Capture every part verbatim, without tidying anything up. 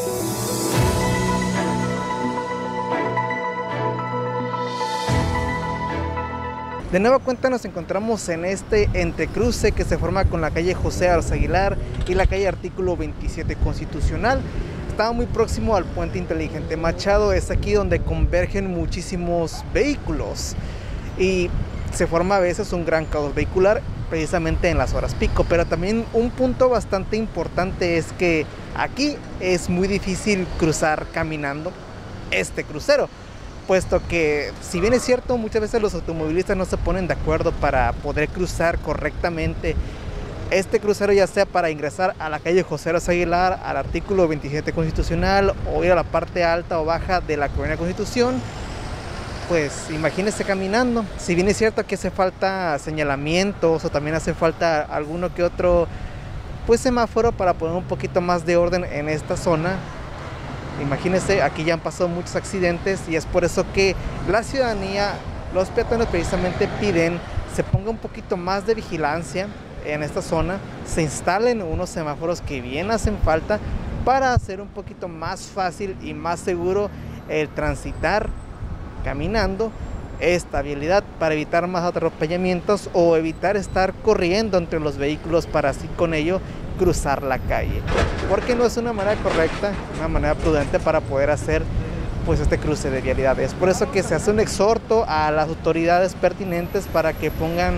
De nueva cuenta nos encontramos en este entrecruce que se forma con la calle José Arce Aguilar y la calle Artículo veintisiete Constitucional. Estaba muy próximo al puente Inteligente Machado, es aquí donde convergen muchísimos vehículos y se forma a veces un gran caos vehicular precisamente en las horas pico, pero también un punto bastante importante es que aquí es muy difícil cruzar caminando este crucero, puesto que, si bien es cierto, muchas veces los automovilistas no se ponen de acuerdo para poder cruzar correctamente este crucero, ya sea para ingresar a la calle José Arce Aguilar, al Artículo veintisiete Constitucional, o ir a la parte alta o baja de la Colonia Constitución. Pues imagínense caminando. Si bien es cierto que hace falta señalamientos o también hace falta alguno que otro pues semáforo para poner un poquito más de orden en esta zona, imagínense, aquí ya han pasado muchos accidentes y es por eso que la ciudadanía, los peatones precisamente piden se ponga un poquito más de vigilancia en esta zona, se instalen unos semáforos que bien hacen falta para hacer un poquito más fácil y más seguro el transitar caminando esta vialidad, para evitar más atropellamientos o evitar estar corriendo entre los vehículos para así con ello cruzar la calle, porque no es una manera correcta, una manera prudente para poder hacer pues este cruce de vialidad. Es por eso que se hace un exhorto a las autoridades pertinentes para que pongan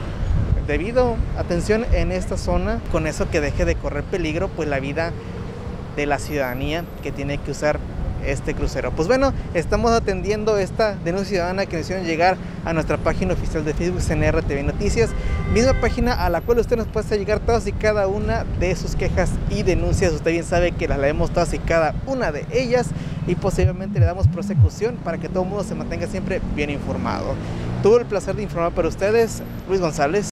debido atención en esta zona, con eso que deje de correr peligro pues la vida de la ciudadanía que tiene que usar este crucero. Pues bueno, estamos atendiendo esta denuncia ciudadana que nos hicieron llegar a nuestra página oficial de Facebook, C N R T V Noticias, misma página a la cual usted nos puede hacer llegar todas y cada una de sus quejas y denuncias. Usted bien sabe que las leemos todas y cada una de ellas y posiblemente le damos prosecución para que todo el mundo se mantenga siempre bien informado. Tuve el placer de informar para ustedes, Luis González.